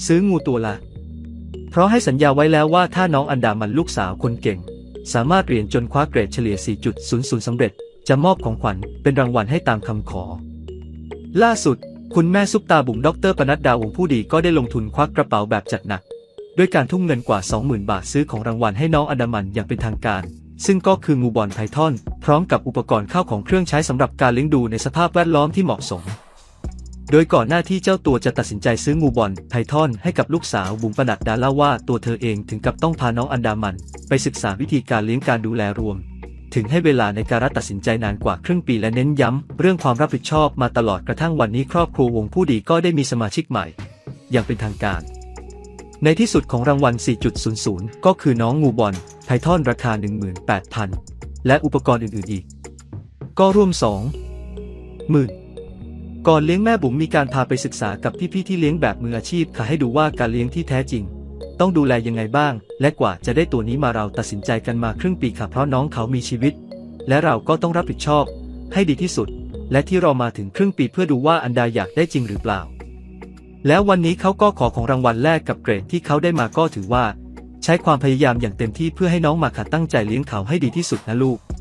ซื้องูตัวละเพราะให้สัญญาไว้แล้วว่าถ้าน้องอันดามันลูกสาวคนเก่งสามารถเรียนจนคว้าเกรดเฉลี่ย 4.00 สำเร็จจะมอบของขวัญเป็นรางวัลให้ตามคำขอล่าสุดคุณแม่ซุปตาบุ๋มดร.ปนัดดาวงผู้ดีก็ได้ลงทุนควักกระเป๋าแบบจัดหนักด้วยการทุ่มเงินกว่า 20,000 บาทซื้อของรางวัลให้น้องอันดามันอย่างเป็นทางการซึ่งก็คืองูบอลไพทอนพร้อมกับอุปกรณ์ข้าวของเครื่องใช้สำหรับการเลี้ยงดูในสภาพแวดล้อมที่เหมาะสมโดยก่อนหน้าที่เจ้าตัวจะตัดสินใจซื้องูบอลไพทอนให้กับลูกสาวบุ๋มปนัดดาเล่าว่าตัวเธอเองถึงกับต้องพาน้องอันดามันไปศึกษาวิธีการเลี้ยงการดูแลรวมถึงให้เวลาในการตัดสินใจนานกว่าครึ่งปีและเน้นย้ำเรื่องความรับผิดชอบมาตลอดกระทั่งวันนี้ครอบครัววงผู้ดีก็ได้มีสมาชิกใหม่อย่างเป็นทางการในที่สุดของรางวัล 4.00 ก็คือน้องงูบอลไพทอนราคา 18,000 และอุปกรณ์อื่นๆอีกก็รวม 20,000 ก่อนเลี้ยงแม่บุ๋มมีการพาไปศึกษากับพี่ๆที่เลี้ยงแบบมืออาชีพค่ะให้ดูว่าการเลี้ยงที่แท้จริงต้องดูแลยังไงบ้างและกว่าจะได้ตัวนี้มาเราตัดสินใจกันมาครึ่งปีค่ะเพราะน้องเขามีชีวิตและเราก็ต้องรับผิดชอบให้ดีที่สุดและที่รอมาถึงครึ่งปีเพื่อดูว่าอันดาอยากได้จริงหรือเปล่าแล้ววันนี้เขาก็ขอของรางวัลแรกกับเกรดที่เขาได้มาก็ถือว่าใช้ความพยายามอย่างเต็มที่เพื่อให้น้องมาค่ะตั้งใจเลี้ยงเขาให้ดีที่สุดนะลูก